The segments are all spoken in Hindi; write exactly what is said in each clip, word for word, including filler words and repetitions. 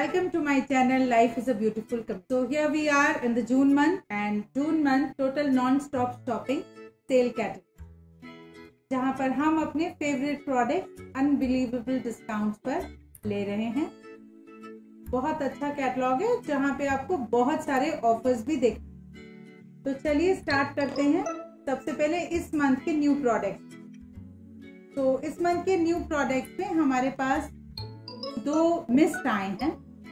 welcome to my channel Life is a Beautiful Come. So here we are in the June month, and June month total non-stop shopping sale category, जहाँ पर हम अपने फेवरेट प्रोडक्ट अनबिलीवेबल डिस्काउंट्स पर ले रहे हैं। बहुत अच्छा कैटलॉग है जहाँ पे आपको बहुत सारे ऑफर्स भी देख। तो चलिए स्टार्ट करते हैं। सबसे पहले इस मंथ के न्यू प्रोडक्ट। तो इस मंथ के न्यू प्रोडक्ट में हमारे पास दो मिस्ट आए हैं,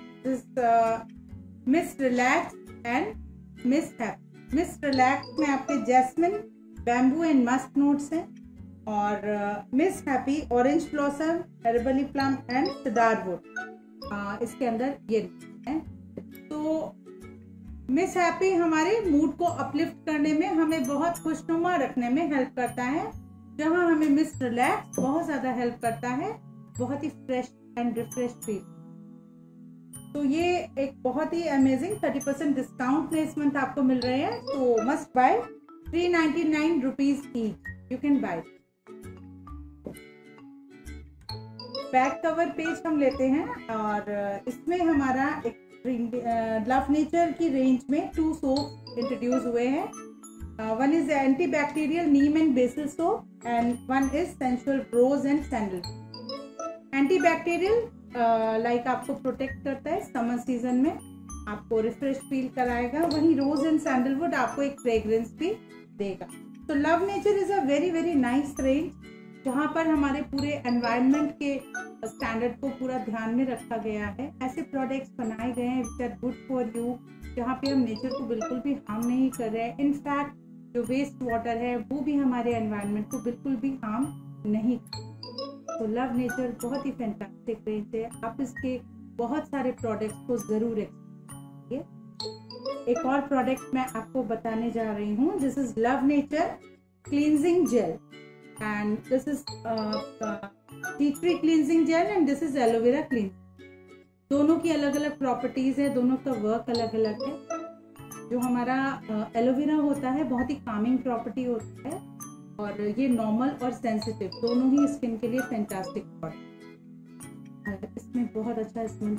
mist relax and mist happy. Mist relax में आपके jasmine, bamboo and musk notes हैं, और mist happy orange blossom, herbal plum and cedar wood इसके अंदर ये है। तो मिस्ट हैप्पी हमारे मूड को अपलिफ्ट करने में, हमें बहुत खुशनुमा रखने में हेल्प करता है, जहां हमें मिस्ट रिलैक्स बहुत ज्यादा हेल्प करता है, बहुत ही फ्रेश एंड रिफ्रेश फील। तो ये एक बहुत ही अमेजिंग थर्टी परसेंट डिस्काउंट में इस मंथ आपको मिल रहे हैं। तो must buy, three ninety nine rupees each, you can buy. Back cover page हम लेते हैं, और इसमें हमारा एक लव नेचर की रेंज में टू सोप इंट्रोड्यूस हुए हैं। One is antibacterial neem and basil soap, and one is sensual rose and sandal. Antibacterial like आपको प्रोटेक्ट करता है समर सीजन में, आपको रिफ्रेश फील कराएगा। वहीं रोज एंड सैंडलवुड आपको एक फ्रेग्रेंस भी देगा। तो love nature is a very very nice range, जहाँ पर हमारे पूरे एनवायरनमेंट के स्टैंडर्ड को पूरा ध्यान में रखा गया है। ऐसे प्रोडक्ट्स बनाए गए हैं which are good for you, जहाँ पे हम नेचर को बिल्कुल भी हार्म नहीं कर रहे हैं। इनफैक्ट जो वेस्ट वाटर है वो भी हमारे एनवायरनमेंट को बिल्कुल भी हार्म नहीं। तो लव नेचर बहुत ही फैंटास्टिक रेंज है, आप इसके बहुत सारे प्रोडक्ट्स को जरूर एक्सप्लोर। एक और प्रोडक्ट मैं आपको बताने जा रही हूँ। This is love nature cleansing gel, and this is tea tree cleansing gel, and this is aloe vera clean. दोनों की अलग अलग प्रॉपर्टीज है, दोनों का वर्क अलग अलग है। जो हमारा एलोवेरा होता है बहुत ही कामिंग प्रॉपर्टी होता है, और ये नॉर्मल और सेंसिटिव दोनों ही स्किन के लिए फैंटास्टिक प्रोडक्ट। इसमें बहुत अच्छा इसमें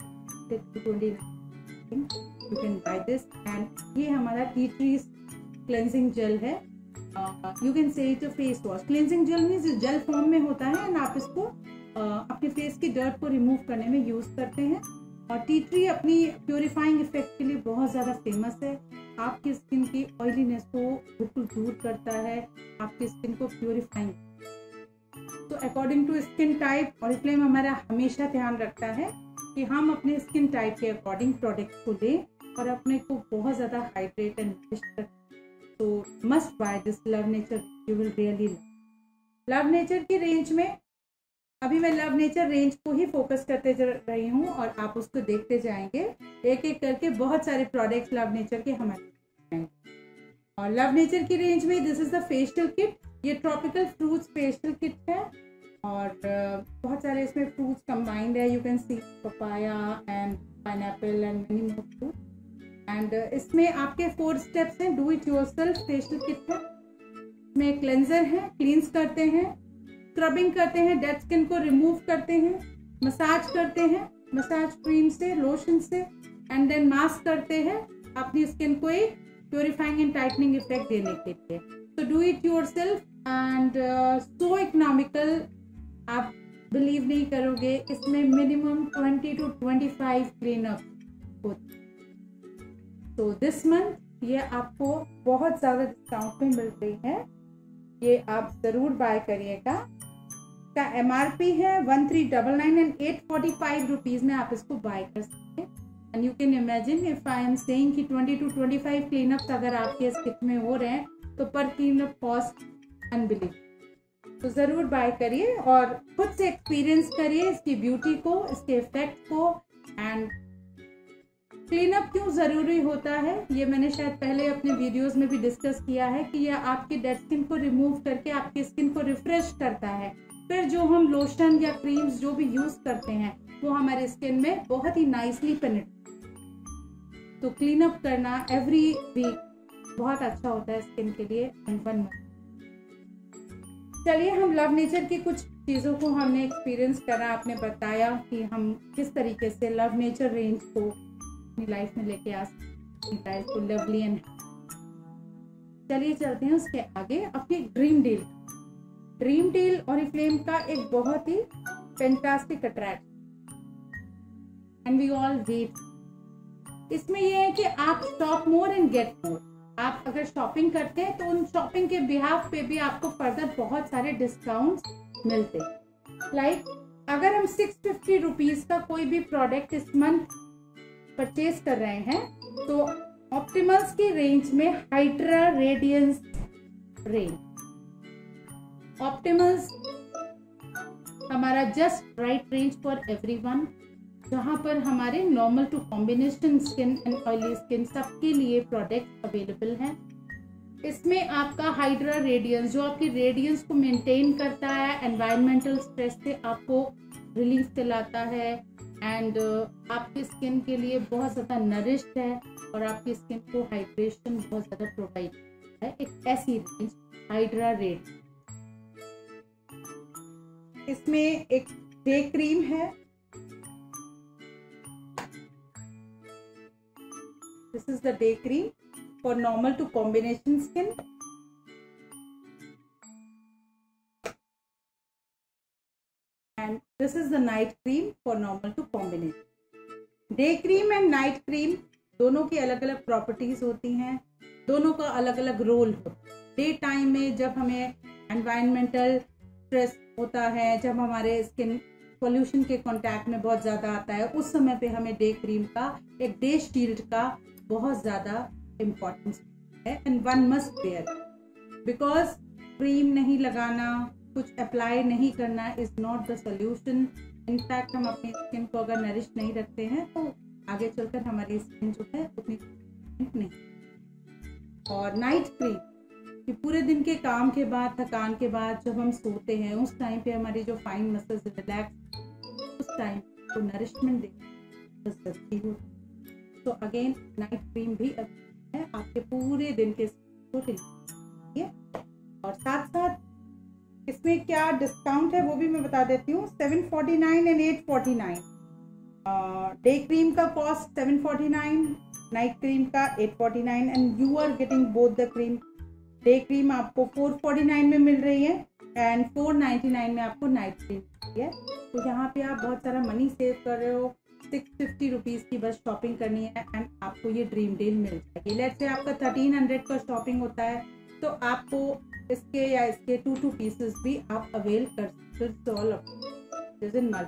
you can buy this. And ये हमारा टी ट्री क्लेंजिंग जेल है, you can say it a face wash. Cleansing gel means gel form में होता है, एंड आप इसको uh, अपने फेस की डर्ट को रिमूव करने में यूज करते हैं। और टी ट्री अपनी प्योरीफाइंग इफेक्ट के लिए बहुत ज्यादा फेमस है। आपकी स्किन की ऑयलीनेस को बिल्कुल दूर करता है, आपकी स्किन को प्योरीफाइंग। तो according to skin type Oriflame हमारा हमेशा ध्यान रखता है कि हम अपने स्किन टाइप के अकॉर्डिंग प्रोडक्ट को लें और अपने को बहुत ज्यादा हाइड्रेट एंड रखें। तो must buy this love nature, you will really love. Love nature की रेंज में अभी मैं लव नेचर रेंज को ही फोकस करते जा रही हूँ, और आप उसको देखते जाएंगे एक एक करके। बहुत सारे प्रोडक्ट्स लव नेचर के हमारे। और लव नेचर की रेंज में this is the facial kit. ये ट्रॉपिकल फ्रूट्स फेशियल किट है, और बहुत सारे इसमें फ्रूट्स कंबाइंड है। You can see papaya and pineapple and many more fruit. And इसमें आपके फोर स्टेप्स हैं। Do it yourself facial kit है। इसमें क्लेंजर है, क्लींस करते हैं, स्क्रबिंग करते हैं, डेड स्किन को रिमूव करते हैं, मसाज करते हैं मसाज क्रीम से, लोशन से, एंड देन मास्क करते हैं अपनी स्किन को एक प्योरीफाइंग एंड टाइटनिंग इफेक्ट देने के लिए। तो do it yourself and so economical, आप बिलीव नहीं करोगे, इसमें minimum twenty to twenty five clean up होते। तो दिस मंथ ये आपको बहुत ज्यादा डिस्काउंट में मिल रही है, ये आप जरूर बाय करिएगा। का एमआरपी है one three double nine and eight forty five rupees में आप इसको बाय कर सकते हैं। And you can imagine if I am saying कि twenty to twenty five cleanups अगर आपके इस किट में हो रहे हैं, तो पर क्लीनअप कॉस्ट अनबिलीव। तो जरूर बाय करिए और खुद से एक्सपीरियंस करिए इसकी ब्यूटी को, इसके इफेक्ट को। एंड क्लीनअप क्यों जरूरी होता है, ये मैंने शायद पहले अपने वीडियोस में भी डिस्कस किया है कि यह आपकी डेड स्किन को रिमूव करके आपकी स्किन को रिफ्रेश करता है। फिर जो हम लोशन या क्रीम्स जो भी यूज करते हैं वो हमारे स्किन में बहुत ही नाइसली पेनिट्रेट। तो क्लीन अप करना एवरी वीक बहुत अच्छा होता है स्किन के लिए। चलिए हम लव नेचर की कुछ चीज़ों को हमने एक्सपीरियंस करा, आपने बताया कि हम किस तरीके से लव नेचर रेंज को अपनी लाइफ में लेके आ सकते हैं, लाइफ को लवली एंड। चलिए चलते हैं उसके आगे अपनी dream deal. Dream deal Oriflame का एक बहुत ही fantastic attract and we all wait. इसमें यह है कि आप shop more and get more. आप अगर शॉपिंग करते हैं तो उन शॉपिंग के बिहाफ पे भी आपको फर्दर बहुत सारे डिस्काउंट्स मिलते हैं। लाइक अगर हम सिक्स फिफ्टी रुपीज का कोई भी प्रोडक्ट इस मंथ परचेज कर रहे हैं तो ऑप्टिमल्स की रेंज में हाइड्रा रेडियंस रेंज, ऑप्टिमल्स हमारा just right range for everyone, जहां पर हमारे normal to combination skin and oily skin सबके लिए प्रोडक्ट अवेलेबल हैं। इसमें आपका हाइड्रा रेडियंस जो आपकी रेडियंस को मेंटेन करता है, एनवायरमेंटल स्ट्रेस से आपको रिलीफ दिलाता है एंड uh, आपकी स्किन के लिए बहुत ज़्यादा नरिश्ड है और आपकी स्किन को हाइड्रेशन बहुत ज़्यादा प्रोवाइड करता है। एक ऐसी रेंज हाइड्रा रेड। इसमें एक डे क्रीम है, this is the day cream for normal to combination skin, and this is the night cream for normal to combination। Day cream and night cream दोनों की अलग अलग प्रॉपर्टीज होती हैं, दोनों का अलग अलग रोल होता है। डे टाइम में जब हमें एनवायरमेंटल स्ट्रेस होता है, जब हमारे स्किन पोल्यूशन के कांटेक्ट में बहुत ज्यादा आता है, उस समय पे हमें डे क्रीम का, एक डे शील्ड का बहुत ज्यादा इम्पोर्टेंस है and one must wear, because cream नहीं लगाना, कुछ अप्लाई नहीं करना is not the solution. In fact हम अपनी स्किन को अगर नरिश नहीं रखते हैं तो आगे चलकर हमारी स्किन जो है उतनी नहीं। और नाइट क्रीम कि पूरे दिन के काम के बाद, थकान के बाद जब हम सोते हैं उस टाइम पे हमारी जो फाइन मसल्स रिलैक्स, उस टाइम को नरिशमेंट देती हो। तो अगेन नाइट क्रीम भी है आपके पूरे दिन के को रिलीफ। और साथ साथ इसमें क्या डिस्काउंट है वो भी मैं बता देती हूँ। Seven forty nine and eight forty nine day cream का cost seven forty nine, night cream का eight forty nine and you are getting both the cream. Day cream आपको फोर फोर्टी नाइन में मिल रही है एंड फोर नाइन्टी नाइन में आपको नाइट क्रीम मिल रही है। तो यहाँ पे आप बहुत सारा मनी सेव कर रहे हो। सिक्स फिफ्टी रुपीज की बस शॉपिंग करनी है एंड आपको ये ड्रीम डील मिल जाएगी। लेट्स से आपका थर्टीन हंड्रेड का शॉपिंग होता है तो आपको इसके या इसके टू टू पीसेस भी आप अवेल कर सकते हो।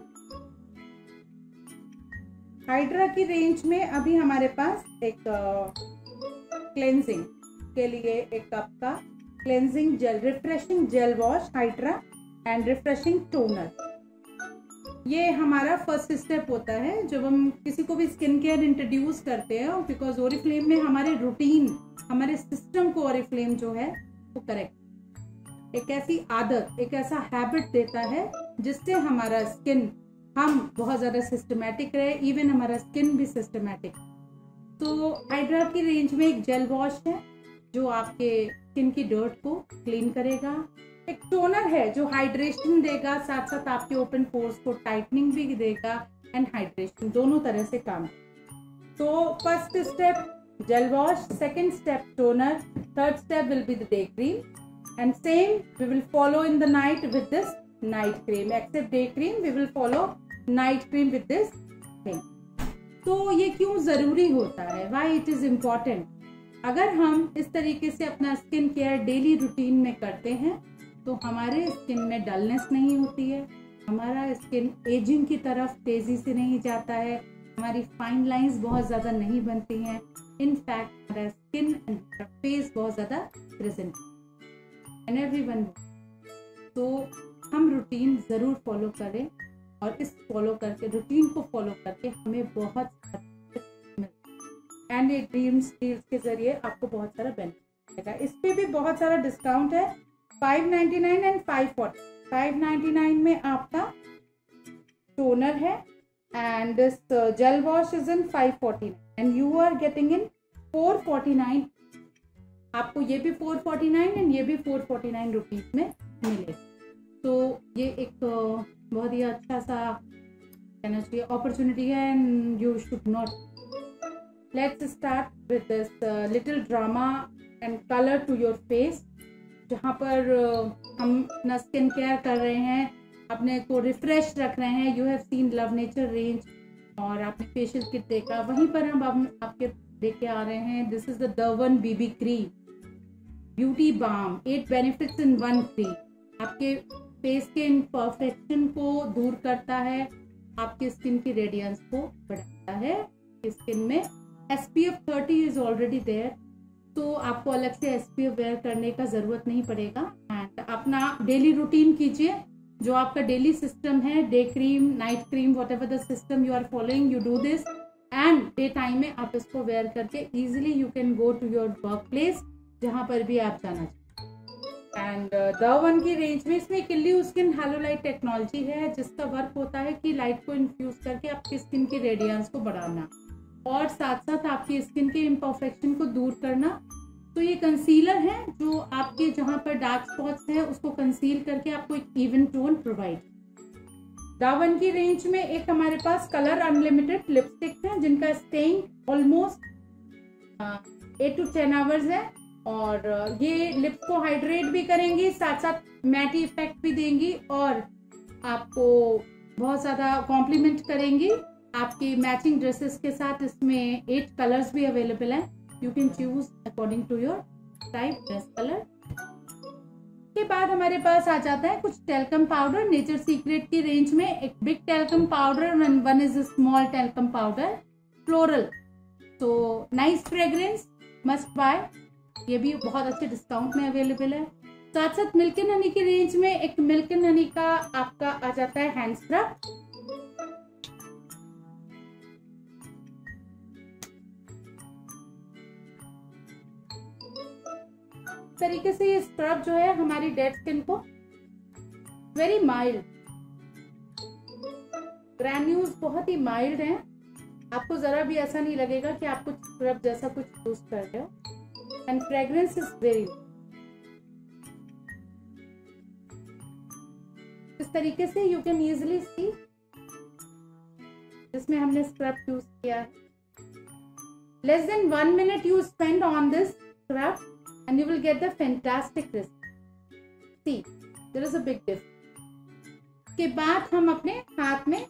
हाइड्रा की रेंज में अभी हमारे पास एक क्लेंजिंग के लिए एक कप का cleansing gel, refreshing gel wash hydra and refreshing toner. ये हमारा फर्स्ट स्टेप होता है जब हम किसी को भी स्किन केयर इंट्रोड्यूस करते हैं, बिकॉज ओरिफ्लेम में हमारे रूटीन, हमारे सिस्टम को ओरिफ्लेम जो है वो करेक्ट एक ऐसी आदत, एक ऐसा हैबिट देता है जिससे हमारा स्किन, हम बहुत ज्यादा सिस्टमैटिक रहे, इवन हमारा स्किन भी सिस्टमैटिक। तो हाइड्रा की रेंज में एक जेल वॉश है जो आपके स्किन की डर्ट को क्लीन करेगा। एक टोनर है जो हाइड्रेशन देगा, साथ साथ आपके ओपन पोर्स को टाइटनिंग भी देगा एंड हाइड्रेशन दोनों तरह से काम। तो first step gel wash, second step toner, third step will be the day cream and same we will follow in the night with this night cream. Except day cream we will follow night cream with this thing. तो ये क्यों जरूरी होता है, व्हाई इट इज इम्पोर्टेंट? अगर हम इस तरीके से अपना स्किन केयर डेली रूटीन में करते हैं तो हमारे स्किन में डलनेस नहीं होती है, हमारा स्किन एजिंग की तरफ तेजी से नहीं जाता है, हमारी फाइन लाइंस बहुत ज्यादा नहीं बनती हैं। इनफैक्ट हमारा स्किन एंड फेस बहुत ज्यादा प्रेजेंट एंड एवरीवन। तो हम रूटीन जरूर फॉलो करें और इस फॉलो करके, रूटीन को फॉलो करके हमें बहुत एंड ये ड्रीम डील्स के जरिए आपको बहुत सारा बेनिफिट मिलेगा। इस पे भी बहुत सारा डिस्काउंट है, five ninety nine and five forty. Five ninety nine में आपका टोनर है and this gel wash is in five forty nine and you are getting in four forty nine. आपको ये भी फोर फोर्टी नाइन एंड ये भी फोर फोर्टी नाइन रुपीज में मिलेगा। तो ये एक बहुत ही अच्छा सा कहना चाहिए अपॉर्चुनिटी है, and you should not. Let's start with this little drama and colour to your face, जहाँ पर uh, हम अपना स्किन केयर कर रहे हैं, अपने को रिफ्रेश रख रहे हैं। You have seen love nature range और आपने फेशियल किट देखा, वहीं पर हम आप, आपके लेके आ रहे हैं। This is the the one BB cream beauty balm, eight benefits in one cream. आपके फेस के इम्परफेक्शन को दूर करता है, आपकी स्किन की रेडियंस को बढ़ाता है। स्किन में S P F thirty is already there, तो आपको अलग से एस पी एफ वेयर करने का जरूरत नहीं पड़ेगा। एंड अपना डेली रूटीन कीजिए, जो आपका डेली सिस्टम है, day cream, night cream, whatever the system you are following, you do this. And day time में आप इसको वेयर करके easily you can go to your work place, जहां पर भी आप जाना चाहते। एंड दर्वन की रेंज में इसमें किल्ली स्किन हैलोलाइट टेक्नोलॉजी है, जिसका वर्क होता है कि लाइट को इन्फ्यूज करके आपकी स्किन की रेडियंस को बढ़ाना और साथ साथ आपकी स्किन के इम्परफेक्शन को दूर करना। तो ये कंसीलर है जो आपके जहां पर डार्क स्पॉट्स है उसको कंसील करके आपको एक इवन टोन प्रोवाइड। दावन की रेंज में एक हमारे पास कलर अनलिमिटेड लिपस्टिक है, जिनका staying almost eight to ten hours है, और ये लिप्स को हाइड्रेट भी करेंगी, साथ साथ मैटी इफेक्ट भी देंगी और आपको बहुत ज्यादा कॉम्प्लीमेंट करेंगी आपकी मैचिंग ड्रेसेस के साथ। इसमें एट कलर्स भी अवेलेबल हैं, you can choose according to your type dress colour. के बाद हमारे पास आ जाता है कुछ टेल्कम पाउडर। नेचर सीक्रेट की रेंज में एक big talcum powder, one is small talcum powder, floral, तो नाइस फ्रेग्रेंस, मस्ट बाय। ये भी बहुत अच्छे डिस्काउंट में अवेलेबल है। साथ साथ मिल्क एंड हनी की रेंज में एक मिल्क एंड हनी का आपका आ जाता है हैंड स्क्रब। तरीके से ये स्क्रब जो है हमारी डेड स्किन को वेरी माइल्ड, ग्रैन्यूल्स बहुत ही माइल्ड हैं, आपको जरा भी ऐसा नहीं लगेगा कि आप कुछ स्क्रब जैसा कुछ यूज कर रहे हो। एंड फ्रेग्रेंस इज वेरी, इस तरीके से यू कैन इजिली सी जिसमें हमने स्क्रब यूज किया है। Less than one minute you spend on this scrub and you will get the fantastic result. See, there is a big difference. के बाद हम अपने हाथ में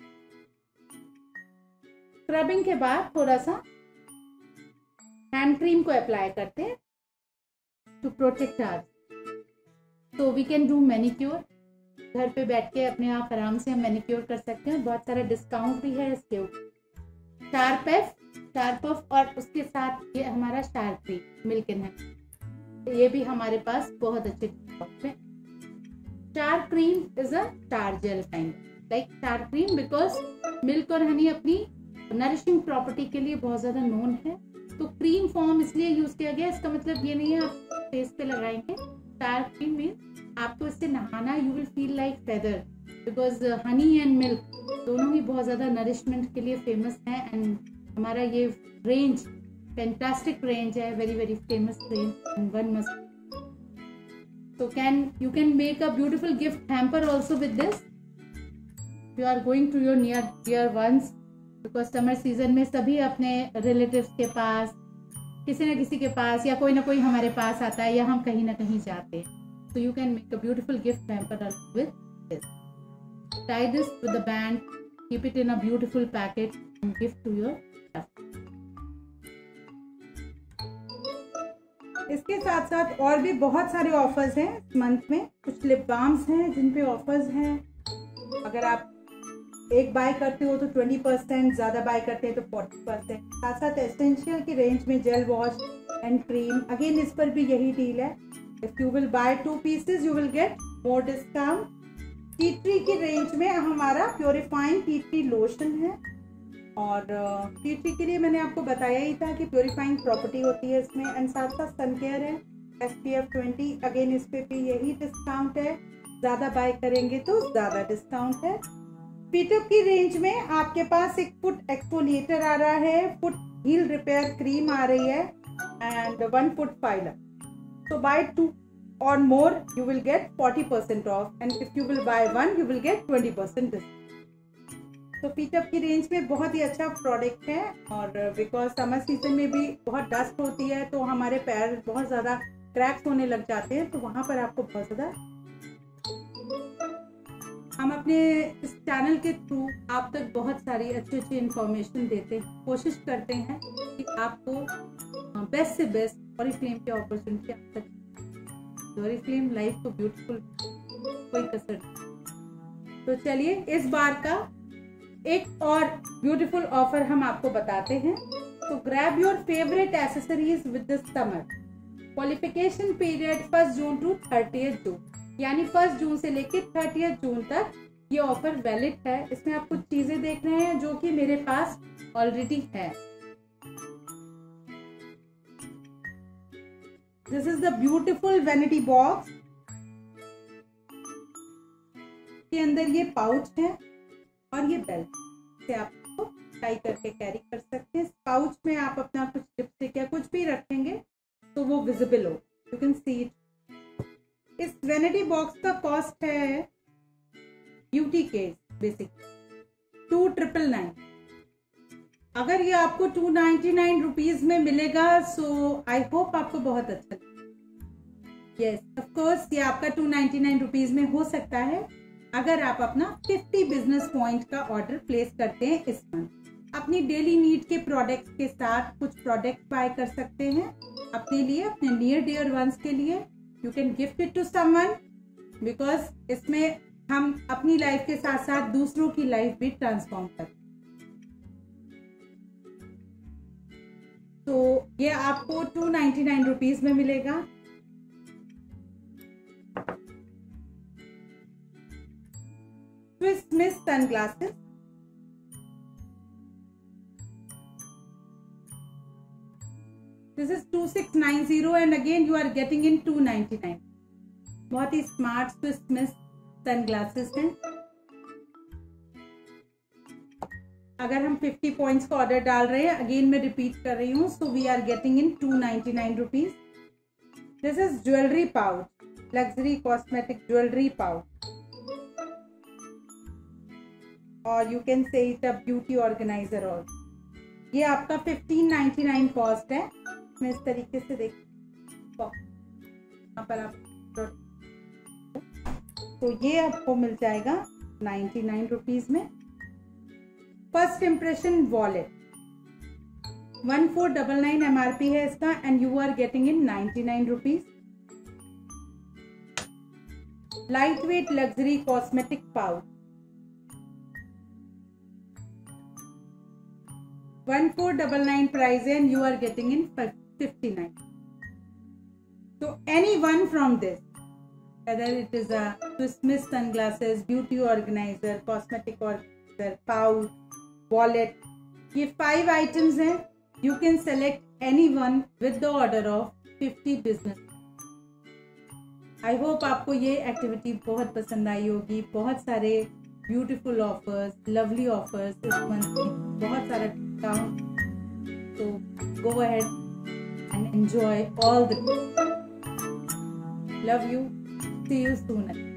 स्क्रबिंग के बाद थोड़ा सा हैंड क्रीम को अप्लाई करते हैं टू प्रोटेक्ट आवर, तो वी कैन डू मैनिक्योर। घर पे बैठ के अपने आप आराम से हम मैनिक्योर कर सकते हैं। बहुत सारा डिस्काउंट भी है इसके ऊपर। शार्प एफ, शार्प ऑफ, और उसके साथ ये हमारा sharp cream milk and honey, ये भी हमारे पास बहुत अच्छे डिस्काउंट में। Star cream is a star gel kind, like star cream, because milk और हनी अपनी नरिशिंग प्रॉपर्टी के लिए बहुत ज्यादा नोन है, तो क्रीम फॉर्म इसलिए यूज किया गया। इसका मतलब ये नहीं है आप फेस पे लगाएंगे। स्टार क्रीम मीन आपको इससे नहाना, you will feel like feather, because honey and milk दोनों ही बहुत ज्यादा नरिशमेंट के लिए फेमस है। एंड हमारा ये रेंज फैंटास्टिक रेंज है, very very famous range, and one must, so can you can make a beautiful gift hamper also with this. You are going to your near dear ones, because summer season में सभी अपने relatives के पास, किसी न किसी के पास, या कोई ना कोई हमारे पास आता है, या हम कहीं ना कहीं जाते हैं, so you can make a beautiful gift hamper also with this. Tie this with the band, keep it in a beautiful packet and give to your customer. इसके साथ साथ और भी बहुत सारे ऑफर्स हैं इस मंथ में। कुछ लिप बाम्स हैं जिन पे ऑफर्स हैं। अगर आप एक बाय करते हो तो ट्वेंटी परसेंट, ज्यादा बाय करते हैं तो फोर्टी परसेंट। साथ साथ एसेंशियल की रेंज में gel wash and cream, again इस पर भी यही डील है। If you will buy two pieces you will get more discount. Tea tree की रेंज में हमारा प्योरीफाइंग टी ट्री लोशन है, और टी ट्री के लिए मैंने आपको बताया ही था कि प्योरीफाइंग प्रॉपर्टी होती है इसमें। एंड साथ साथ सन केयर है, S P F twenty, again इस पे भी यही डिस्काउंट है। ज्यादा बाय करेंगे तो ज्यादा डिस्काउंट है। पीटअप की रेंज में आपके पास एक फुट एक्सफोलिएटर आ रहा है, फुट हील रिपेयर क्रीम आ रही है, एंड वन फुट फाइलर। तो buy two, or more you will get forty percent off, and if you will buy one you will get twenty percent discount. तो फीटअप की रेंज में बहुत ही अच्छा प्रोडक्ट है, और बिकॉज समर सीजन में भी बहुत डस्ट होती है तो हमारे पैर बहुत ज़्यादा क्रैक्स होने लग जाते हैं, तो वहाँ पर आपको बहुत ज़्यादा, हम अपने इस चैनल के थ्रू आप तक बहुत सारी अच्छी अच्छी इंफॉर्मेशन देते हैं, कोशिश करते हैं कि आपको बेस्ट से बेस्ट ऑरिफ्लेम की अपॉर्चुनिटी आप तक। ऑरिफ्लेम लाइफ को ब्यूटीफुल, कोई कसर नहीं। तो चलिए इस बार का एक और ब्यूटीफुल ऑफर हम आपको बताते हैं। तो grab your favourite accessories with the summer. Qualification period first June to thirtieth June, यानी फर्स्ट जून से लेकर थर्टियथ जून तक ये ऑफर वैलिड है। इसमें आप कुछ चीजें देख रहे हैं जो कि मेरे पास ऑलरेडी है। This is the beautiful vanity box. के अंदर ये पाउच है और ये बेल्ट से आपको टाई करके कैरी कर सकते हैं। पाउच में आप अपना कुछ लिपस्टिक या कुछ भी रखेंगे तो वो विजिबल हो, यू कैन सी इट। इस वैनिटी बॉक्स का कॉस्ट है beauty case basic two triple nine. अगर ये आपको टू नाइन्टी नाइन रुपीज में मिलेगा सो आई होप आपको बहुत अच्छा लगेगा। यस ऑफ कोर्स ये आपका टू नाइन्टी नाइन रुपीज में हो सकता है अगर आप अपना फिफ्टी बिजनेस पॉइंट का ऑर्डर प्लेस करते हैं इस मंथ। अपनी डेली नीड के प्रोडक्ट्स के साथ कुछ प्रोडक्ट बाय कर सकते हैं अपने लिए, अपने नियर डियर वंस के लिए। You can gift it to someone, because इसमें हम अपनी लाइफ के साथ साथ दूसरों की लाइफ भी ट्रांसफॉर्म करते हैं। तो ये आपको टू नाइन्टी नाइन रुपीज में मिलेगा। Swiss Miss sunglasses, this is two six nine zero and again you are getting in two ninety nine. बहुत ही स्मार्ट स्विस मिस सनग्लासेस हैं। अगर हम फिफ्टी पॉइंट्स का ऑर्डर डाल रहे हैं, अगेन मैं रिपीट कर रही हूँ, so we are getting in two ninety nine rupees. This is jewellery pouch, luxury cosmetic jewellery pouch, और you can say it a beauty organiser. और ये आपका फिफ्टीन नाइन्टी नाइन कॉस्ट है। मैं इस तरीके से देख यहाँ पर आप, तो ये आपको मिल जाएगा नाइन्टी नाइन रुपीज में। First impression wallet one four double nine MRP है इसका, and you are getting in ninety nine rupees. Lightweight luxury cosmetic pouch one four double nine price and you are getting in fifty nine. So anyone from this, whether it is a Swiss Miss sunglasses, beauty organizer, cosmetic organizer, pouch, wallet, ये five items हैं. You can select any one with the order of fifty business. I hope आपको ये एक्टिविटी बहुत पसंद आई होगी. बहुत सारे ब्यूटीफुल ऑफर्स, लवली ऑफर्स इस मंथ में, बहुत सारा डिस्काउंट. तो go ahead and enjoy all the. Love you. See you soon.